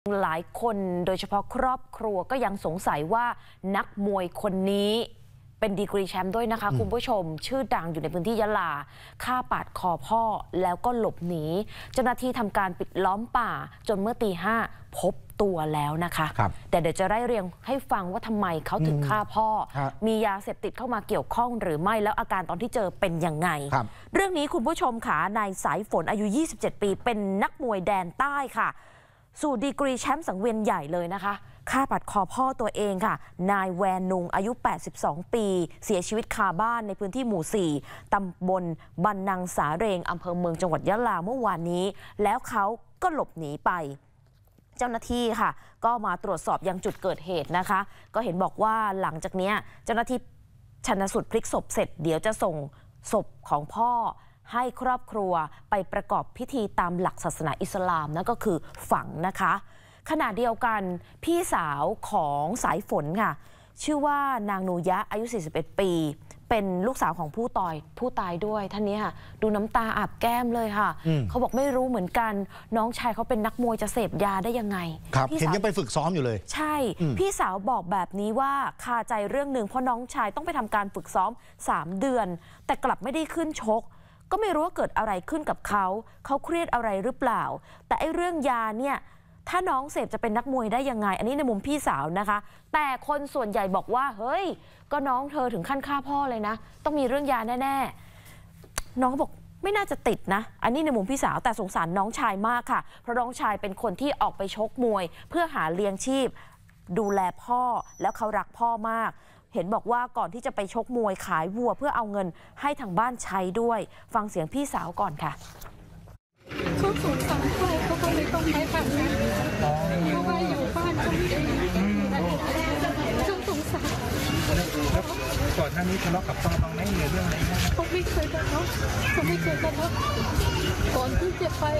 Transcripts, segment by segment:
หลายคนโดยเฉพาะครอบครัวก็ยังสงสัยว่านักมวยคนนี้เป็นดีกรีแชมป์ด้วยนะคะคุณผู้ชมชื่อดังอยู่ในพื้นที่ยะลาฆ่าปาดคอพ่อแล้วก็หลบหนีเจ้าหน้าที่ทำการปิดล้อมป่าจนเมื่อตี 5พบตัวแล้วนะคะแต่เดี๋ยวจะไล่เรียงให้ฟังว่าทำไมเขาถึงฆ่าพ่อมียาเสพติดเข้ามาเกี่ยวข้องหรือไม่แล้วอาการตอนที่เจอเป็นยังไงเรื่องนี้คุณผู้ชมค่ะนายสายฝนอายุ27 ปีเป็นนักมวยแดนใต้ค่ะสู่ดีกรีแชมป์สังเวียนใหญ่เลยนะคะฆ่าปาดคอพ่อตัวเองค่ะนายแวนุงอายุ82 ปีเสียชีวิตคาบ้านในพื้นที่หมู่ 4ตำบลบันนังสาเรงอำเภอเมืองจังหวัดยะลาเมื่อวานนี้แล้วเขาก็หลบหนีไปเจ้าหน้าที่ค่ะก็มาตรวจสอบยังจุดเกิดเหตุนะคะก็เห็นบอกว่าหลังจากนี้เจ้าหน้าที่ชันสูตรพลิกศพเสร็จเดี๋ยวจะส่งศพของพ่อให้ครอบครัวไปประกอบพิธีตามหลักศาสนาอิสลามนั่นก็คือฝังนะคะขณะเดียวกันพี่สาวของสายฝนค่ะชื่อว่านางนูยะอายุ41 ปีเป็นลูกสาวของผู้ตายด้วยท่านนี้ค่ะดูน้ำตาอาบแก้มเลยค่ะเขาบอกไม่รู้เหมือนกันน้องชายเขาเป็นนักมวยจะเสพยาได้ยังไงครับเห็นยังไปฝึกซ้อมอยู่เลยใช่พี่สาวบอกแบบนี้ว่าคาใจเรื่องหนึ่งเพราะน้องชายต้องไปทำการฝึกซ้อม3 เดือนแต่กลับไม่ได้ขึ้นชกก็ไม่รู้ว่าเกิดอะไรขึ้นกับเขาเครียดอะไรหรือเปล่าแต่ไอ้เรื่องยาเนี่ยถ้าน้องเสพจะเป็นนักมวยได้ยังไงอันนี้ในมุมพี่สาวนะคะแต่คนส่วนใหญ่บอกว่าเฮ้ยก็น้องเธอถึงขั้นฆ่าพ่อเลยนะต้องมีเรื่องยาแน่ๆน้องบอกไม่น่าจะติดนะอันนี้ในมุมพี่สาวแต่สงสารน้องชายมากค่ะเพราะน้องชายเป็นคนที่ออกไปชกมวยเพื่อหาเลี้ยงชีพดูแลพ่อแล้วเขารักพ่อมากเห็นบอกว่าก่อนที่จะไปชกมวยขายวัวเพื่อเอาเงินให้ทางบ้านใช้ด้วยฟังเสียงพี่สาวก่อนค่ะเขาสงสารพ่อเขาก็เลยต้องไปทำงานเพราะว่าอยู่บ้านเขาไม่ได้เขาสงสารแล้วก่อนหน้านี้ทะเลาะกับพ่อบ้างไหมในเรื่องอะไรเขาไม่เคยทะเลาะก่อนที่จะไป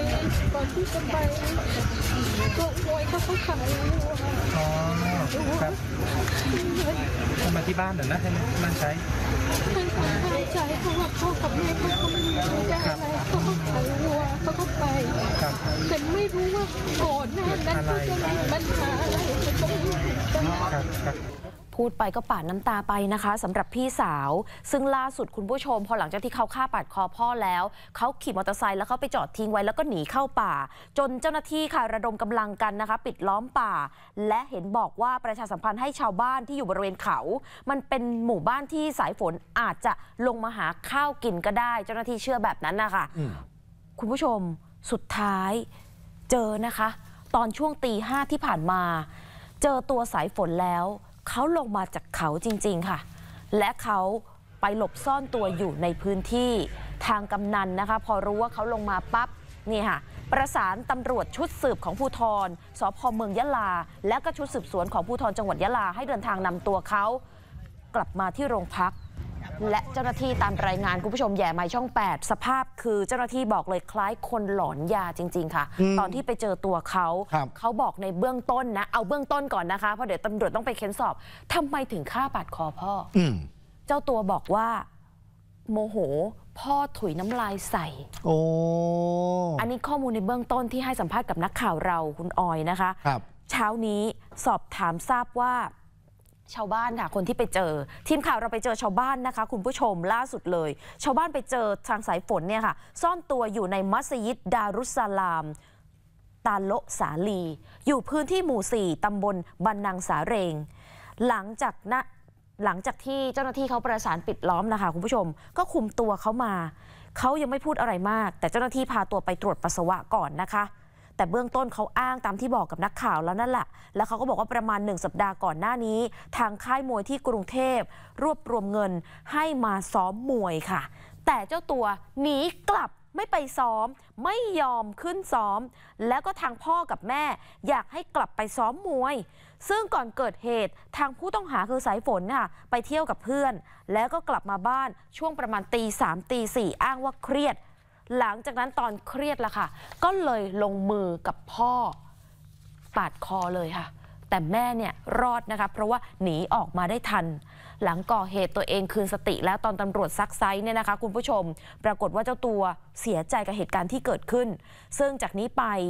ตัวมวยเขาขายอ๋อครับมาที่บ้านเหรอนะให้บ้านใช้เพราะว่าพ่อกับแม่เขาไม่ได้อะไรเขาก็ขายวัวเขาก็ไปแต่ไม่รู้ว่าก่อนหน้านั้นเขาจะมีปัญหาอะไรก็ไม่รู้พูดไปก็ปาดน้ำตาไปนะคะสำหรับพี่สาวซึ่งล่าสุดคุณผู้ชมพอหลังจากที่เขาฆ่าปาดคอพ่อแล้วเขาขี่มอเตอร์ไซค์แล้วเขาไปจอดทิ้งไว้แล้วก็หนีเข้าป่าจนเจ้าหน้าที่ค่ะระดมกำลังกันนะคะปิดล้อมป่าและเห็นบอกว่าประชาสัมพันธ์ให้ชาวบ้านที่อยู่บริเวณเขามันเป็นหมู่บ้านที่สายฝนอาจจะลงมาหาข้าวกินก็ได้เจ้าหน้าที่เชื่อแบบนั้นนะคะคุณผู้ชมสุดท้ายเจอนะคะตอนช่วงตี 5ที่ผ่านมาเจอตัวสายฝนแล้วเขาลงมาจากเขาจริงๆค่ะและเขาไปหลบซ่อนตัวอยู่ในพื้นที่ทางกำนันนะคะพอรู้ว่าเขาลงมาปั๊บนี่ค่ะประสานตำรวจชุดสืบของภูธรสภ.เมืองยะลาและก็ชุดสืบสวนของภูธรจังหวัดยะลาให้เดินทางนำตัวเขากลับมาที่โรงพักและเจ้าหน้าที่ตามรายงานคุณผู้ชมแย่ไมค์ช่อง 8สภาพคือเจ้าหน้าที่บอกเลยคล้ายคนหลอนยาจริงๆค่ะตอนที่ไปเจอตัวเขาบอกในเบื้องต้นนะเอาเบื้องต้นก่อนนะคะเพราะเดี๋ยวตำรวจต้องไปเค้นสอบทำไมถึงฆ่าปาดคอพ่อเจ้าตัวบอกว่าโมโหพ่อถุยน้ำลายใส่อันนี้ข้อมูลในเบื้องต้นที่ให้สัมภาษณ์กับนักข่าวเราคุณออยนะคะเช้านี้สอบถามทราบว่าชาวบ้านค่ะคนที่ไปเจอทีมข่าวเราไปเจอชาวบ้านนะคะคุณผู้ชมล่าสุดเลยชาวบ้านไปเจอทางสายฝนเนี่ยค่ะซ่อนตัวอยู่ในมัสยิดดารุสซาลามตาโลสาลีอยู่พื้นที่หมู่ 4ตำบลบันนังสาเรงหลังจากที่เจ้าหน้าที่เขาประสานปิดล้อมนะคะคุณผู้ชมก็คุมตัวเขามาเขายังไม่พูดอะไรมากแต่เจ้าหน้าที่พาตัวไปตรวจปัสสาวะก่อนนะคะแต่เบื้องต้นเขาอ้างตามที่บอกกับนักข่าวแล้วนั่นแหละแล้วเขาก็บอกว่าประมาณ1 สัปดาห์ก่อนหน้านี้ทางค่ายมวยที่กรุงเทพรวบรวมเงินให้มาซ้อมมวยค่ะแต่เจ้าตัวหนีกลับไม่ไปซ้อมไม่ยอมขึ้นซ้อมแล้วก็ทางพ่อกับแม่อยากให้กลับไปซ้อมมวยซึ่งก่อนเกิดเหตุทางผู้ต้องหาคือสายฝนค่ะไปเที่ยวกับเพื่อนแล้วก็กลับมาบ้านช่วงประมาณตี 3ตี 4อ้างว่าเครียดหลังจากนั้นตอนเครียดละค่ะก็เลยลงมือกับพ่อปาดคอเลยค่ะแต่แม่เนี่ยรอดนะคะเพราะว่าหนีออกมาได้ทันหลังก่อเหตุตัวเองคืนสติแล้วตอนตำรวจซักไซส์เนี่ยนะคะคุณผู้ชมปรากฏว่าเจ้าตัวเสียใจกับเหตุการณ์ที่เกิดขึ้นซึ่งจากนี้ไป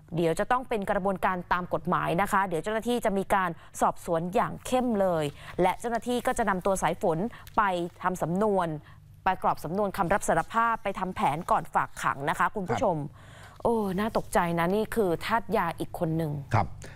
เดี๋ยวจะต้องเป็นกระบวนการตามกฎหมายนะคะเดี๋ยวเจ้าหน้าที่จะมีการสอบสวนอย่างเข้มเลยและเจ้าหน้าที่ก็จะนำตัวสายฝนไปทำสำนวนไปกรอบสำนวนคำรับสารภาพไปทำแผนก่อนฝากขังนะคะคุณผู้ชมโอ้น่าตกใจนะนี่คือทาสยาอีกคนหนึ่งครับ